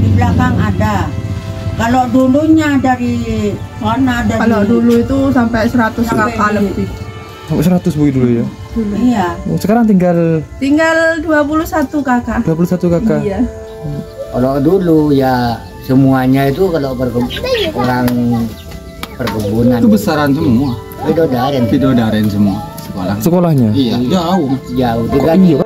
di belakang ada. Kalau dulunya dari mana ada. Kalau dulu itu sampai 100 kakak lebih. Sampai 100 Bu dulu ya? Dulu. Iya. Sekarang tinggal 21 kakak. 21 kakak? Iya. Kalau dulu ya semuanya itu kalau orang perkebunan itu besaran semua. Bidodaren semua sekolah. Sekolahnya? Iya, jauh. Jauh Kok juga. iya?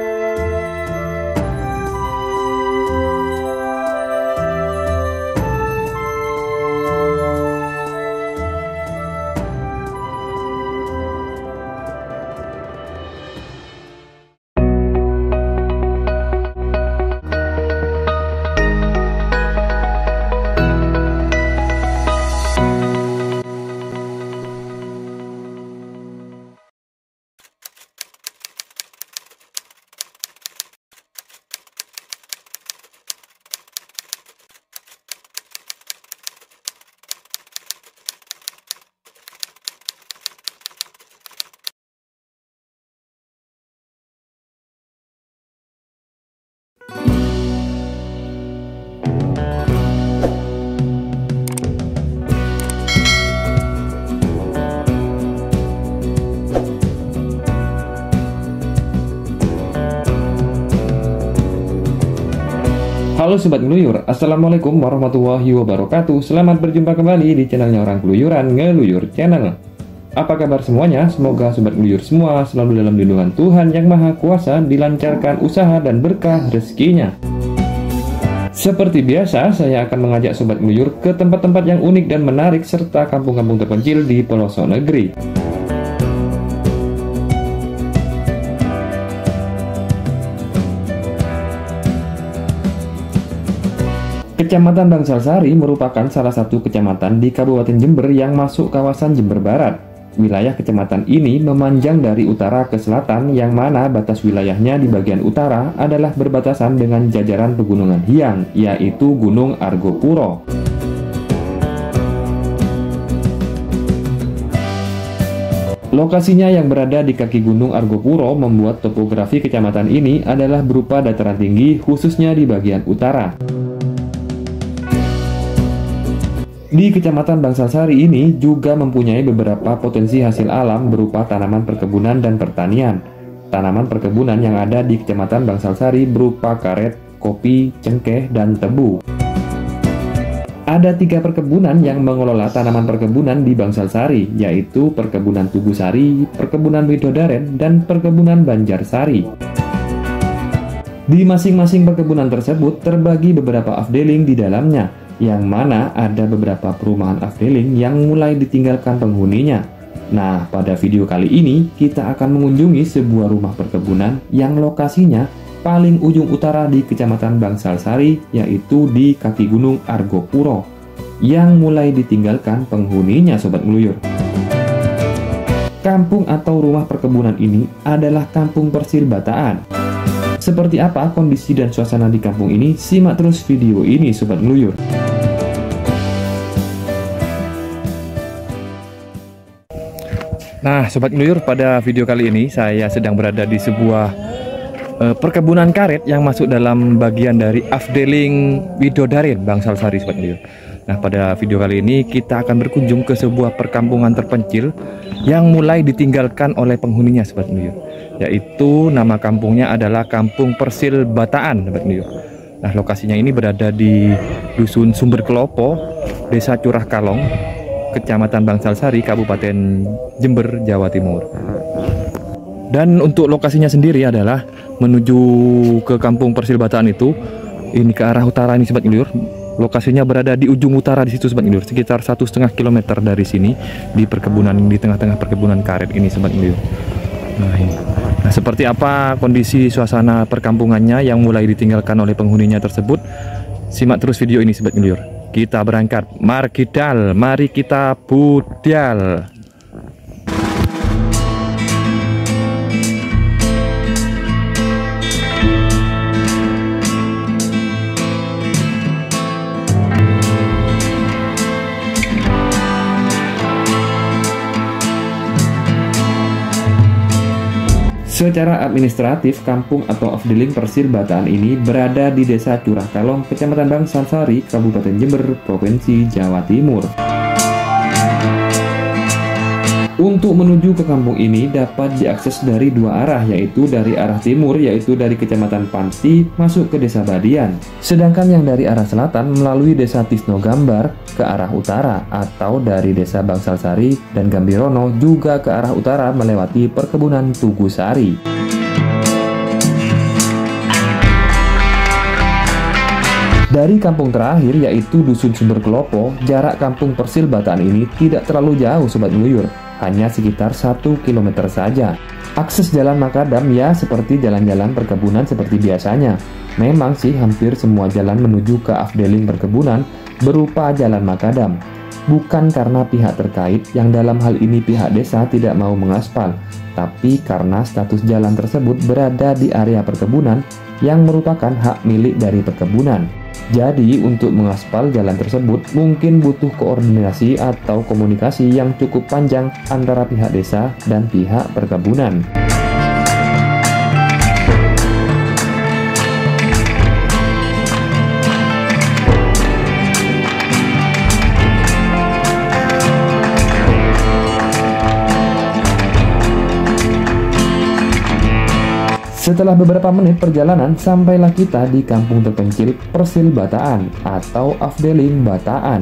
Halo Sobat Ngeluyur, Assalamualaikum warahmatullahi wabarakatuh. Selamat berjumpa kembali di channelnya Orang Keluyuran, Ngeluyur Channel. Apa kabar semuanya? Semoga Sobat Ngeluyur semua selalu dalam lindungan Tuhan Yang Maha Kuasa, dilancarkan usaha dan berkah rezekinya. Seperti biasa, saya akan mengajak Sobat Ngeluyur ke tempat-tempat yang unik dan menarik serta kampung-kampung terpencil di pelosok negeri. Kecamatan Bangsalsari merupakan salah satu kecamatan di Kabupaten Jember yang masuk kawasan Jember Barat. Wilayah kecamatan ini memanjang dari utara ke selatan, yang mana batas wilayahnya di bagian utara adalah berbatasan dengan jajaran pegunungan Hyang, yaitu Gunung Argopuro. Lokasinya yang berada di kaki Gunung Argopuro membuat topografi kecamatan ini adalah berupa dataran tinggi, khususnya di bagian utara. Di Kecamatan Bangsalsari ini juga mempunyai beberapa potensi hasil alam berupa tanaman perkebunan dan pertanian. Tanaman perkebunan yang ada di Kecamatan Bangsalsari berupa karet, kopi, cengkeh, dan tebu. Ada 3 perkebunan yang mengelola tanaman perkebunan di Bangsalsari, yaitu Perkebunan Tugusari, Perkebunan Widodaren, dan Perkebunan Banjarsari. Di masing-masing perkebunan tersebut terbagi beberapa afdeling di dalamnya, yang mana ada beberapa perumahan afdeling yang mulai ditinggalkan penghuninya. Nah, pada video kali ini kita akan mengunjungi sebuah rumah perkebunan yang lokasinya paling ujung utara di Kecamatan Bangsalsari, yaitu di kaki Gunung Argopuro, yang mulai ditinggalkan penghuninya, Sobat Ngeluyur. Kampung atau rumah perkebunan ini adalah Kampung Persil Bataan. Seperti apa kondisi dan suasana di kampung ini? Simak terus video ini, Sobat Ngeluyur. Nah, Sobat Ngeluyur, pada video kali ini saya sedang berada di sebuah perkebunan karet yang masuk dalam bagian dari afdeling Widodaren Bangsalsari, Sobat Ngeluyur. Nah, pada video kali ini kita akan berkunjung ke sebuah perkampungan terpencil yang mulai ditinggalkan oleh penghuninya, Sobat Ngeluyur. Yaitu nama kampungnya adalah Kampung Persil Bataan, Sobat Ngeluyur. Nah, lokasinya ini berada di Dusun Sumber Kelopo, Desa Curah Kalong, Kecamatan Bangsalsari, Kabupaten Jember, Jawa Timur. Dan untuk lokasinya sendiri adalah menuju ke Kampung Persil Bataan itu, ini ke arah utara ini, Sobat Ngeluyur. Lokasinya berada di ujung utara di situ, Sobat Ngeluyur, sekitar 1,5 km dari sini, di perkebunan, di tengah-tengah perkebunan karet ini, Sobat Ngeluyur. Nah, ini. Nah, seperti apa kondisi suasana perkampungannya yang mulai ditinggalkan oleh penghuninya tersebut? Simak terus video ini, Sobat Ngeluyur. Kita berangkat, mari kita budal. Secara administratif, kampung atau Afdeling Persil Bataan ini berada di Desa Curah Kalong, Kecamatan Bangsal Sari, Kabupaten Jember, Provinsi Jawa Timur. Untuk menuju ke kampung ini dapat diakses dari dua arah, yaitu dari arah timur, yaitu dari Kecamatan Panti masuk ke Desa Badian. Sedangkan yang dari arah selatan melalui Desa Tisno Gambar ke arah utara, atau dari Desa Bangsal Sari dan Gambirono juga ke arah utara melewati perkebunan Tugu Sari. Dari kampung terakhir yaitu Dusun Sumber Kelopo, jarak kampung Persil Bataan ini tidak terlalu jauh Sobat Nguyur, hanya sekitar 1 km saja. Akses jalan makadam ya seperti jalan-jalan perkebunan seperti biasanya. Memang sih hampir semua jalan menuju ke Afdeling perkebunan berupa jalan makadam. Bukan karena pihak terkait yang dalam hal ini pihak desa tidak mau mengaspal, tapi karena status jalan tersebut berada di area perkebunan yang merupakan hak milik dari perkebunan. Jadi untuk mengaspal jalan tersebut mungkin butuh koordinasi atau komunikasi yang cukup panjang antara pihak desa dan pihak perkebunan. Setelah beberapa menit perjalanan, sampailah kita di kampung terpencil Persil Bataan atau Afdeling Bataan.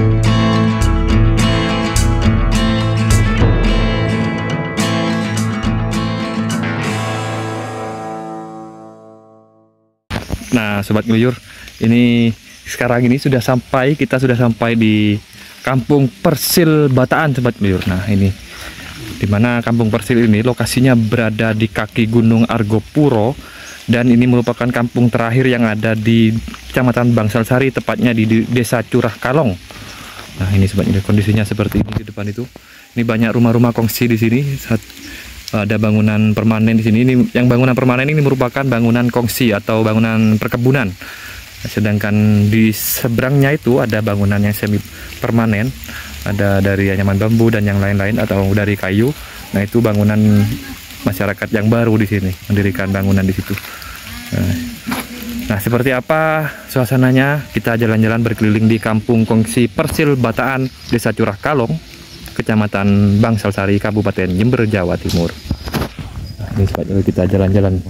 Nah, Sobat Nguyur, ini sekarang ini kita sudah sampai di kampung Persil Bataan, Sobat Nguyur. Nah, ini di mana kampung Persil ini lokasinya berada di kaki Gunung Argopuro, dan ini merupakan kampung terakhir yang ada di Kecamatan Bangsal Sari, tepatnya di Desa Curah Kalong. Nah, ini Sobat, kondisinya seperti ini di depan itu. Ini banyak rumah-rumah kongsi di sini. Ada bangunan permanen di sini. Ini yang bangunan permanen ini merupakan bangunan kongsi atau bangunan perkebunan. Sedangkan di seberangnya itu ada bangunan yang semi permanen. Ada dari anyaman bambu dan yang lain-lain atau dari kayu. Nah, itu bangunan masyarakat yang baru di sini, mendirikan bangunan di situ. Nah, seperti apa suasananya? Kita jalan-jalan berkeliling di kampung kongsi Persil Bataan, Desa Curah Kalong, Kecamatan Bangsal Sari, Kabupaten Jember, Jawa Timur. Nah, ini sebabnya kita jalan-jalan.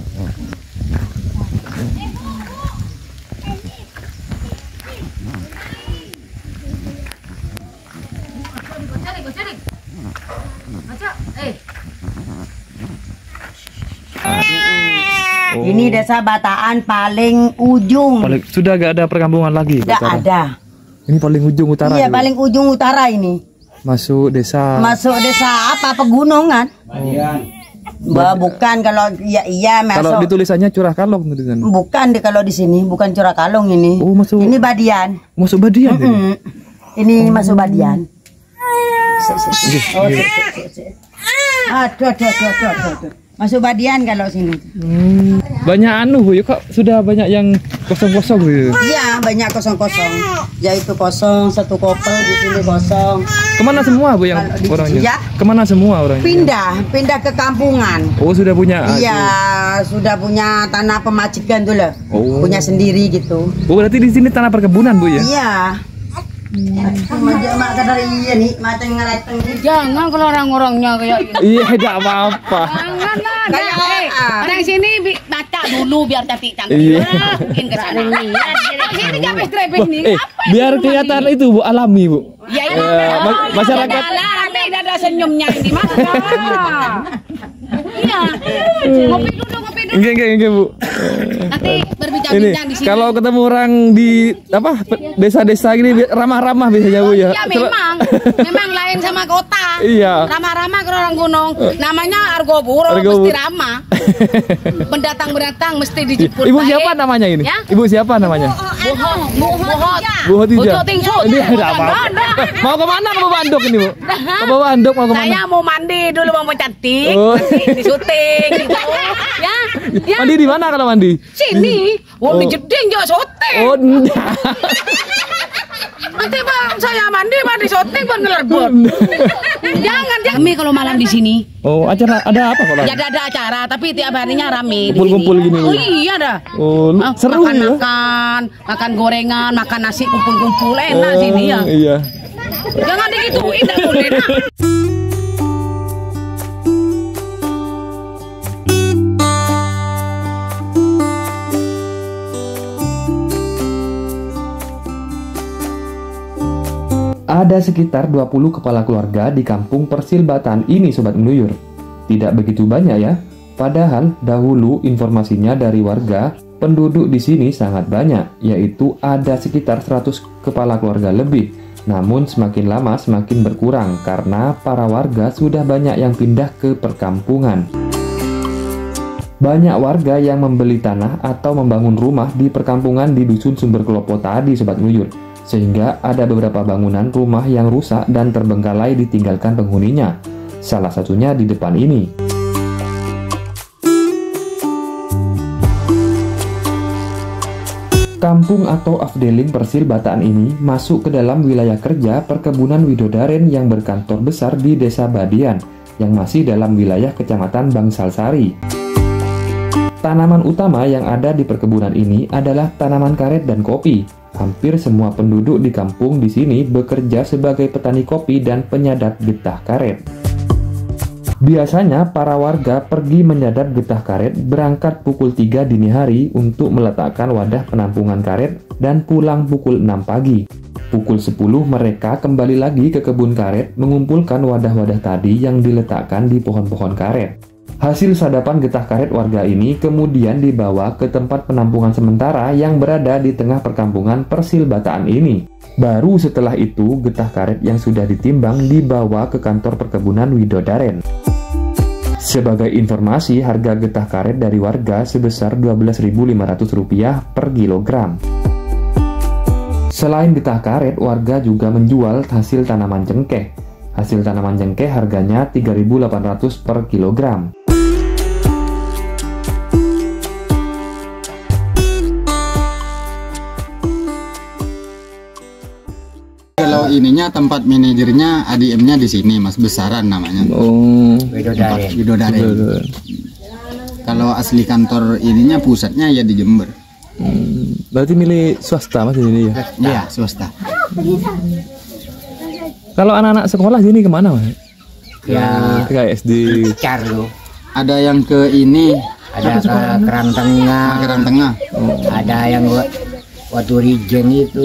Oh. Ini Desa Bataan paling ujung. Sudah gak ada perkampungan lagi? Tidak ada. Ini paling ujung utara. Iya, paling ujung utara ini. Masuk desa. Masuk desa apa? Pegunungan. Bukan, kalau iya masuk. Kalau ditulisannya Curah Kalong tulisan. Bukan kalau di sini, bukan Curah Kalong ini. Oh, masuk. Ini Badian. Masuk Badian. Ini masuk Badian. Aduh. Masuk Badian kalau sini. Banyak Bu, ya kok sudah banyak yang kosong-kosong gitu. Iya, banyak kosong-kosong. Yaitu kosong, satu kopel di sini kosong. Kemana semua Bu yang orangnya? Ya. Kemana semua orangnya? Pindah ke kampungan. Oh, sudah punya. Iya, sudah punya tanah pemajikan tuh loh. Oh. Punya sendiri gitu. Oh, berarti di sini tanah perkebunan Bu ya? Iya. Mak kadar iya nih, macam ngeleteng gitu. Jangan kalau orang-orangnya kayak gitu. Iya, tidak apa-apa. Jangan lah. Kayak Orang sini baca dulu biar cantik-cantik. Iya. Mungkin ke sana. Sini jangan streping nih. Biar kelihatan itu Bu, alami Bu. Ya itu. Masyarakat. Tapi ada senyumnya ini Mas. Iya. Kopi dulu. Enggak Bu. Nanti Ini berbincang-bincang di sini. kalau ketemu orang di apa desa-desa gini ramah-ramah biasanya Bu ya. Ya memang lain sama kota. Iya. Ramah-ramah ke orang gunung. Namanya Argopuro mesti ramah. Pendatang mesti dijemput. Ibu siapa namanya ini? Ya? Ibu siapa namanya? Bu Hotija. Ini ada apa? Mau kemana ke Bandung ini Bu? Ke Bandung mau kemana? Saya mau mandi dulu, mau cantik, Oh. nanti di syuting gitu. Ya. Mandi di mana kalau mandi? Sini. Di jeding juga syuting. Oh, enggak. Nanti bang saya mandi syuting buat ngelerbut. Jangan. Kami kalau malam di sini. Oh, acara ada apa kalau? Ya ada acara, tapi tiap harinya rame. Kumpul-kumpul gini. Oh iya dah. Oh, seru ya. Makan gorengan, makan nasi kumpul-kumpul enak sini ya. Iya. Jangan digituin, enggak boleh. Ada sekitar 20 kepala keluarga di kampung Persilbatan ini Sobat Ngeluyur. Tidak begitu banyak ya, padahal dahulu informasinya dari warga, penduduk di sini sangat banyak, yaitu ada sekitar 100 kepala keluarga lebih. Namun semakin lama semakin berkurang karena para warga sudah banyak yang pindah ke perkampungan. Banyak warga yang membeli tanah atau membangun rumah di perkampungan di Dusun Sumber Kelopo tadi Sobat Ngeluyur. Sehingga ada beberapa bangunan rumah yang rusak dan terbengkalai ditinggalkan penghuninya. Salah satunya di depan ini. Kampung atau Afdeling Persilbatan ini masuk ke dalam wilayah kerja Perkebunan Widodaren yang berkantor besar di Desa Badian, yang masih dalam wilayah Kecamatan Bangsalsari. Tanaman utama yang ada di perkebunan ini adalah tanaman karet dan kopi. Hampir semua penduduk di kampung di sini bekerja sebagai petani kopi dan penyadap getah karet. Biasanya para warga pergi menyadap getah karet berangkat pukul 3 dini hari untuk meletakkan wadah penampungan karet dan pulang pukul 6 pagi. Pukul 10 mereka kembali lagi ke kebun karet mengumpulkan wadah-wadah tadi yang diletakkan di pohon-pohon karet. Hasil sadapan getah karet warga ini kemudian dibawa ke tempat penampungan sementara yang berada di tengah perkampungan Persilbatan ini. Baru setelah itu getah karet yang sudah ditimbang dibawa ke kantor Perkebunan Widodaren. Sebagai informasi, harga getah karet dari warga sebesar Rp12.500 per kilogram. Selain getah karet, warga juga menjual hasil tanaman cengkeh. Hasil tanaman cengkeh harganya Rp3.800 per kilogram. Kalau ininya tempat manajernya ADM-nya di sini Mas, Besaran namanya. Oh, Widodaren. Kalau asli kantor ininya pusatnya ya di Jember. Berarti milik swasta Mas ini ya? Iya, swasta. Kalau anak-anak sekolah sini kemana Mas? Ya, Ke SD. car lo. Ada yang ke ini, Ada ke Kerang Tengah. Kerang Tengah. Ada yang waktu Rijen itu.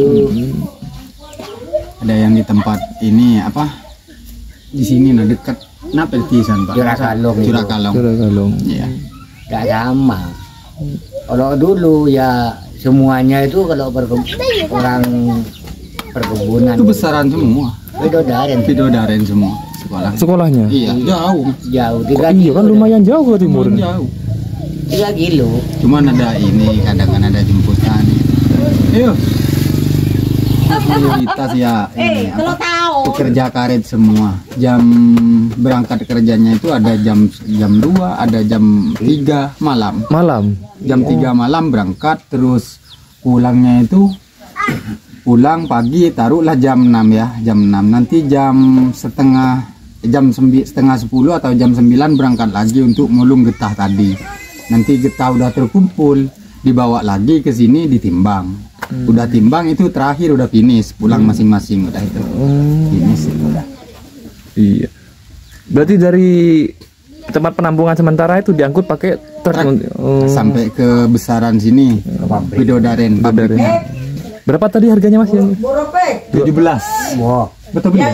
Ada yang di tempat ini apa? Di sini nah dekat Napeltisan Pak. Curakalong. Curakalong. Iya. Gak sama. Kalau dulu ya semuanya itu kalau orang perkebunan. Itu besaran semua. Widodaren semua sekolah. Sekolahnya? Iya, jauh. Jauh. Iya kan lumayan jauh ke timur. Jauh. 3 kilo. Cuman ada ini kadang ada jemputan. Ayo. Prioritas ya ini apa? Pekerja karet semua. Jam berangkat kerjanya itu ada jam 2, ada jam 3 malam. Jam 3 malam berangkat, terus pulangnya itu pulang pagi, taruhlah jam 6 ya, jam 6. Nanti setengah 10 atau jam 9 berangkat lagi untuk mulung getah tadi. Nanti getah udah terkumpul, dibawa lagi ke sini ditimbang. Udah timbang itu terakhir udah finish, pulang masing-masing udah itu. Finish udah. Iya. Berarti dari tempat penampungan sementara itu diangkut pakai truk sampai ke Besaran sini, Widodaren. Berapa tadi harganya Mas? 17. Wow. Betul betul.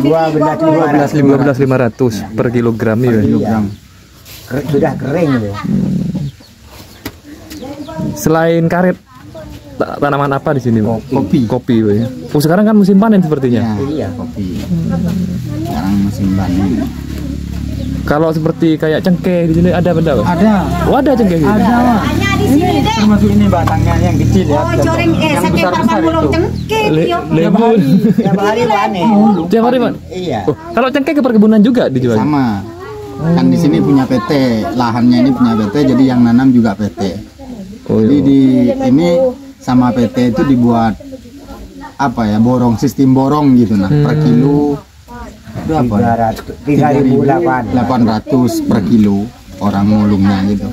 12.500 per kilogram ya. Sudah kering ya. Selain karet, tanaman apa di sini? Kopi ya. Oh, sekarang kan musim panen sepertinya. Iya, kopi. Sekarang musim panen. Kalau seperti kayak cengkeh di sini ada benda? Ada. Oh, ada cengkeh. Ada. Ini termasuk ini batangnya yang kecil ya. Yang besar-besar itu. Lebur. Tiap hari panen. Tiap hari Pak? Iya. Oh, kalau cengkeh ke perkebunan juga dijual? Sama. Kan di sini punya PT, lahannya ini punya PT, jadi yang nanam juga PT. Oh, jadi di ini sama PT itu dibuat apa ya, borong, sistem borong gitu nah, per kilo berapa? 3.800 per kilo orang ngulungnya gitu.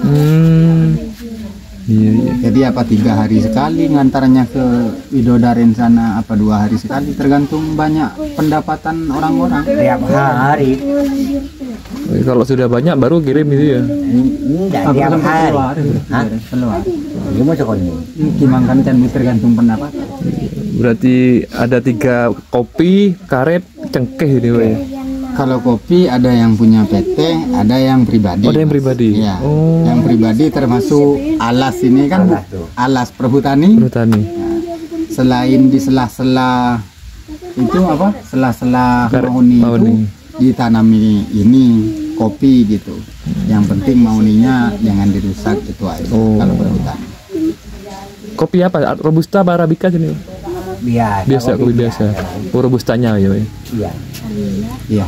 Iya. Jadi apa 3 hari sekali ngantarnya ke Widodaren sana, apa 2 hari sekali, tergantung banyak pendapatan orang-orang. Tiap hari. Kalau sudah banyak baru kirim gitu ya. Enggak tiap hari. Keluar. Gimana sekolah? Gimana kan tergantung pendapatan. Berarti ada 3 kopi, karet, cengkeh gitu ya. Kalau kopi ada yang punya PT, ada yang pribadi. Oh, ada yang pribadi. Ya. Oh. Yang pribadi termasuk alas ini kan, alas perhutani. Perhutani. Selain di sela-sela itu apa? Sela-sela mahoni itu ditanami ini kopi gitu. Yang penting mahoninya jangan dirusak, itu aja. Kalau perhutani. Kopi apa? Robusta, Arabica sini. Biasa, kopi biasa. Oh, robustanya ya, Pak. Iya. Iya.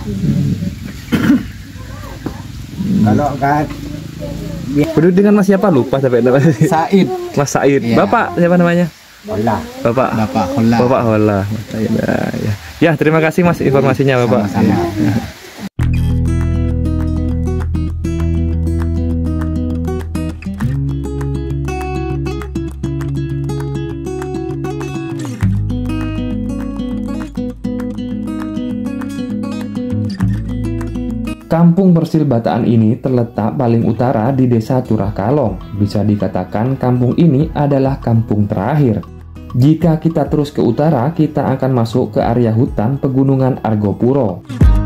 Kalau kan Berdua dengan Mas siapa, lupa sampai namanya. Said. Mas Said. Iya. Bapak siapa namanya? Hola. Bapak Hola. Bapak Hola. Mas Said. Ya. Ya, terima kasih Mas informasinya, Bapak. Sama-sama. Ya. Kampung Persil Bataan ini terletak paling utara di Desa Curah Kalong. Bisa dikatakan kampung ini adalah kampung terakhir. Jika kita terus ke utara, kita akan masuk ke area hutan Pegunungan Argopuro.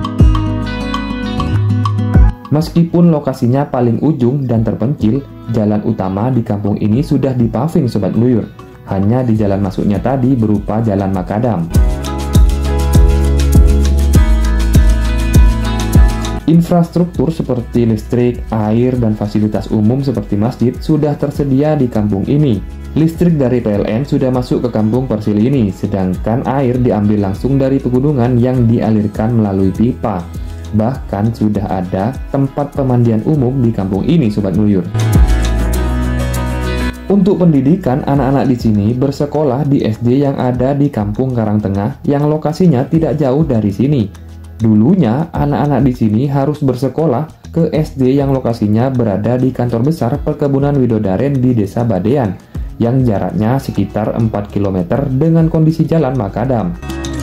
Meskipun lokasinya paling ujung dan terpencil, jalan utama di kampung ini sudah dipaving Sobat Ngeluyur. Hanya di jalan masuknya tadi berupa jalan makadam. Infrastruktur seperti listrik, air, dan fasilitas umum seperti masjid sudah tersedia di kampung ini. Listrik dari PLN sudah masuk ke kampung Persil ini, sedangkan air diambil langsung dari pegunungan yang dialirkan melalui pipa. Bahkan sudah ada tempat pemandian umum di kampung ini, Sobat Ngeluyur. Untuk pendidikan, anak-anak di sini bersekolah di SD yang ada di Kampung Karangtengah yang lokasinya tidak jauh dari sini. Dulunya, anak-anak di sini harus bersekolah ke SD yang lokasinya berada di kantor besar Perkebunan Widodaren di Desa Badean, yang jaraknya sekitar 4 km dengan kondisi jalan makadam.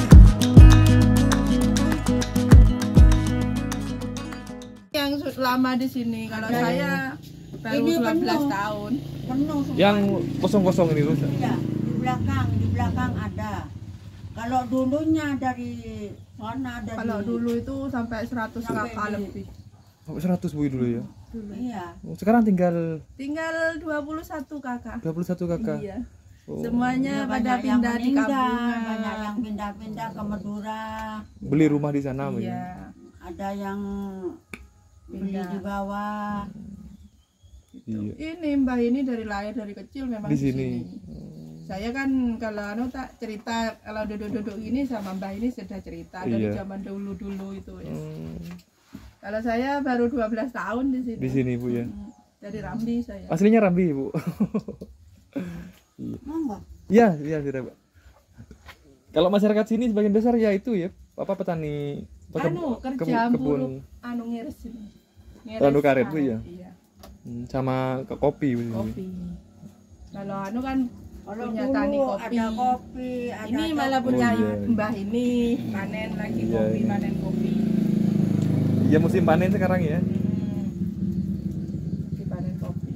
Yang lama di sini, kalau saya baru 12 tahun. Penuh semua. Yang kosong-kosong ini rusak. Iya, di belakang ada. Kalau dulunya dari mana ada. Kalau dulu itu sampai 100 kakak lebih. Sampai 100 Bu dulu ya. Iya. Sekarang tinggal 21 kakak. 21 kakak. Iya. Oh. Semuanya Ya, pada banyak yang pindah di meninggal, kampung. banyak yang pindah-pindah ke Madura. Beli rumah di sana Bu. Iya. Ada yang beli di bawah. Iya. Ini Mbah ini dari lahir dari kecil memang Di di sini. Saya kan kalau tak cerita, kalau duduk-duduk ini sama Mbah ini sudah cerita dari Iya. zaman dulu-dulu itu ya. Kalau saya baru 12 tahun di sini. Di sini Bu ya. Dari Rambi saya. Aslinya Rambi Bu. Monggo. Iya, iya sudah Pak. Kalau masyarakat sini sebagian besar ya itu ya, apa petani Kerja buruk ngiris ini. Anu karet Bu ya. Iya. Sama ke kopi Bu. Kopi. Kalau kan Kalau punya dulu tani kopi. ada kopi, ada Ini malah punya iya. Mbah ini panen lagi Iya, kopi, iya. panen kopi. Iya musim panen sekarang ya. Dipanen kopi.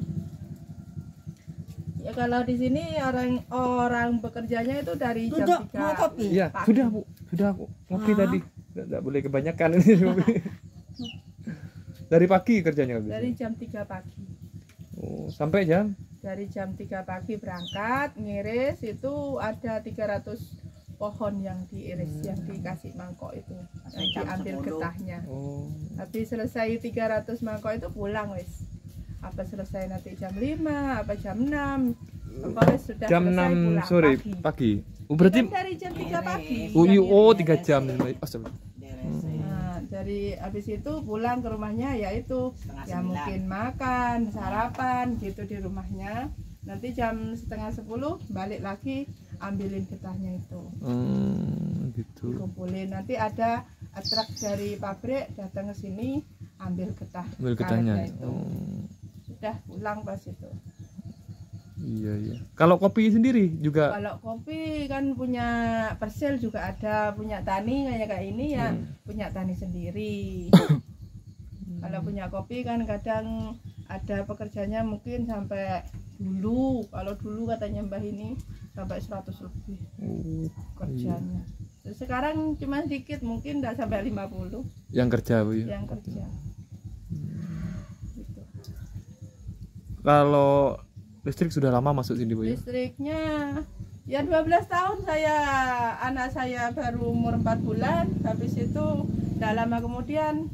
Ya kalau di sini orang bekerjanya itu dari jam duduk 3. mau kopi. Iya, Pagi. sudah Bu. Sudah aku ngopi tadi. Enggak boleh kebanyakan ini kopi. Dari pagi kerjanya Bu. Dari jam 3 pagi. Oh, sampai jam Dari jam 3 pagi berangkat ngiris, itu ada 300 pohon yang diiris, yang dikasih mangkok itu, yang diambil getahnya. Oh. Habis selesai 300 mangkok itu pulang wis. Apa selesai nanti jam 5, apa jam 6. Apa wis sudah Jam selesai 6 pulang sore pagi. Oh, berarti Kan dari jam 3 pagi. oh 3 jam. Astagfirullah. Nah, dari habis itu pulang ke rumahnya ya itu ya mungkin makan, sarapan gitu di rumahnya. Nanti jam setengah 10 balik lagi ambilin getahnya itu. Gitu. Dikumpulin, nanti ada truk dari pabrik datang ke sini ambil getah. Ambil getahnya. Itu. Sudah pulang pas itu. Iya. Kalau kopi sendiri juga? Kalau kopi kan punya Persel juga ada, punya tani kayak ini ya, punya tani sendiri. Kalau punya kopi kan kadang ada pekerjanya mungkin sampai dulu, kalau dulu katanya Mbah ini sampai 100 lebih kerjanya. Terus sekarang cuma sedikit, mungkin tidak sampai 50 yang kerja, Bu. Yang kerja. Gitu. Kalau listrik sudah lama masuk sini, Bu? Listriknya ya 12 tahun anak saya baru umur 4 bulan, habis itu tidak lama kemudian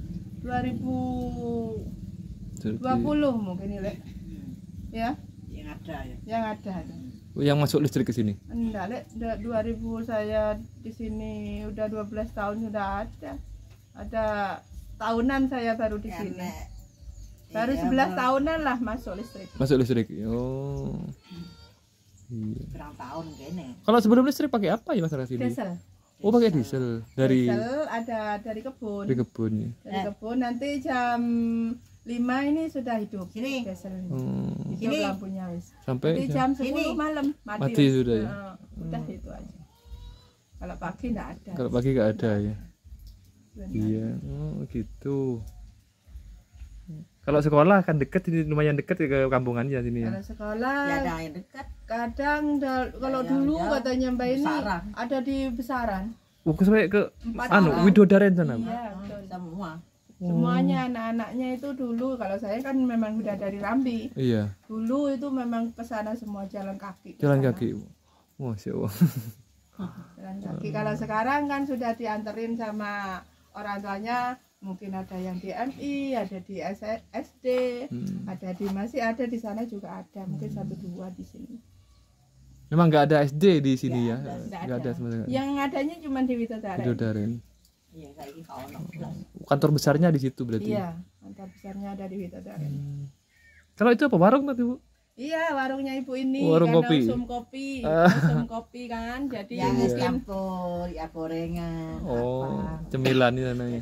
2020 mungkin ini, ya. Yang ada. Yang masuk listrik ke sini? Enggak, Lek, 2000 saya di sini udah 12 tahun sudah ada. Ada tahunan saya baru di sini. Baru 11 tahunan lah masuk listrik. Masuk listrik. Oh. Iya. Berapa tahun kene? Kalau sebelum listrik pakai apa ya masyarakat sini? Diesel. Oh, pakai diesel. Diesel ada dari kebun. Dari kebun. Ya. Dari kebun nanti jam 5 ini sudah hidup. Sini. Diesel ini. Sini. Hidup lampunya wis. Sampai Nanti jam 10 malam mati wis. sudah ya. Udah itu aja. Kalau pagi enggak ada. Kalau pagi enggak ada ya. Benar. Iya. Oh, gitu. Kalau sekolah kan deket, ini lumayan deket ke kampungannya sini ya. Kalau sekolah Ya ada yang dekat. kadang kalau yang dulu jauh, katanya Mbak ini Besaran. ada di Besaran. Sampai ke 4 anu orang. Widodaren sana. Bu? Iya, betul. Semua. Semuanya anak-anaknya itu dulu, kalau saya kan memang udah dari Rambi. Iya. Dulu itu memang ke sana semua jalan kaki. Jalan kesana. kaki. Masya Allah. Jalan kaki. Kalau sekarang kan sudah dianterin sama orang tuanya, mungkin ada yang di MI, ada di SD, ada di masih ada di sana juga ada, mungkin 1-2 di sini. Memang nggak ada SD di sini ya? Nggak Nggak ada ada. sebenarnya. Yang adanya cuma di Widodaren. Widodaren. Iya, saiki kaono. Kantor besarnya di situ berarti. Iya, kantor besarnya ada di Widodaren. Kalau itu apa warung tadi, Bu? Iya, warungnya ibu ini. Warung karena kopi. Usum kopi kan, jadi Yang es mungkin campur, ya gorengan, Oh, apa. cemilan ini namanya.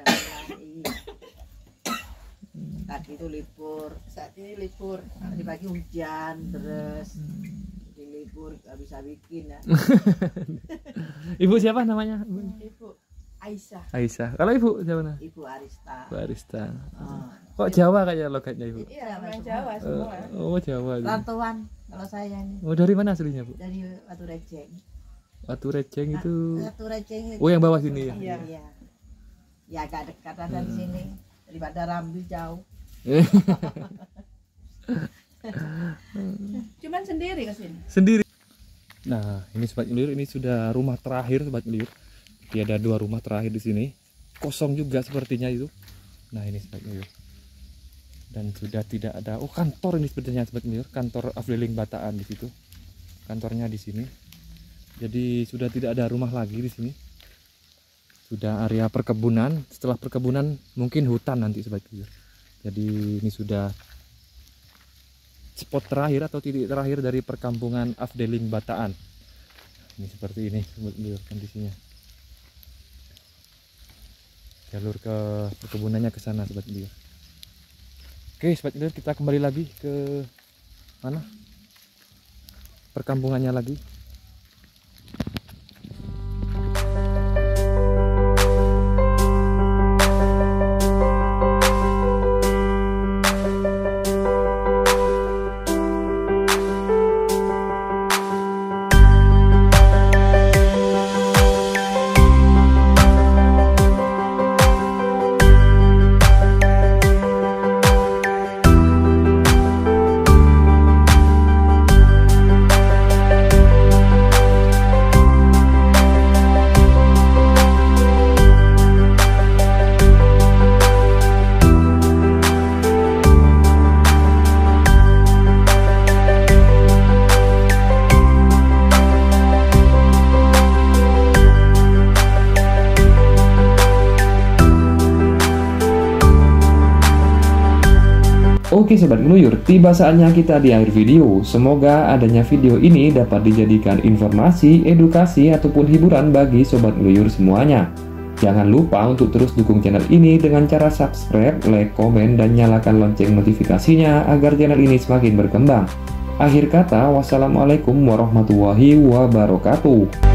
Tadi itu libur, saat ini libur. Tadi pagi hujan terus. Jadi libur gak bisa bikin ya. Ibu siapa namanya? Ibu Aisyah. Aisyah. Kalau Ibu siapa namanya? Ibu Arista. Bu Arista. Oh. Kok Jawa kayaknya logatnya, Ibu? Iya, orang Jawa semua. Oh, Jawa. Ibu. Rantauan kalau saya ini Oh, dari mana aslinya, Bu? dari Watu Rejeng. Watu Receng itu. Watu Rejeng itu. Oh, yang bawah sini ya. Iya. Iya. Ya agak dekat ada di sini daripada Rambi jauh. Cuman sendiri ke sini. Sendiri. Nah, ini Sobat Ngelir, ini sudah rumah terakhir Sobat Ngelir. Jadi ada 2 rumah terakhir di sini. Kosong juga sepertinya itu. Nah, ini Sobat Ngelir. Dan sudah tidak ada. Oh, kantor ini sebenarnya Sobat Ngelir, kantor Afdeling Bataan di situ. Kantornya di sini. Jadi sudah tidak ada rumah lagi di sini. Sudah area perkebunan. Setelah perkebunan mungkin hutan nanti Sobat Ngelir. Jadi ini sudah spot terakhir atau titik terakhir dari perkampungan Afdeling Bataan. Ini seperti ini Sobat Ngelir kondisinya. Jalur ke perkebunannya ke sana Sobat Ngelir. Oke Sobat Ngelir, kita kembali lagi ke mana? Perkampungannya lagi. Oke Sobat Ngeluyur, tiba saatnya kita di akhir video. Semoga adanya video ini dapat dijadikan informasi, edukasi, ataupun hiburan bagi Sobat Ngeluyur semuanya. Jangan lupa untuk terus dukung channel ini dengan cara subscribe, like, komen, dan nyalakan lonceng notifikasinya agar channel ini semakin berkembang. Akhir kata, wassalamualaikum warahmatullahi wabarakatuh.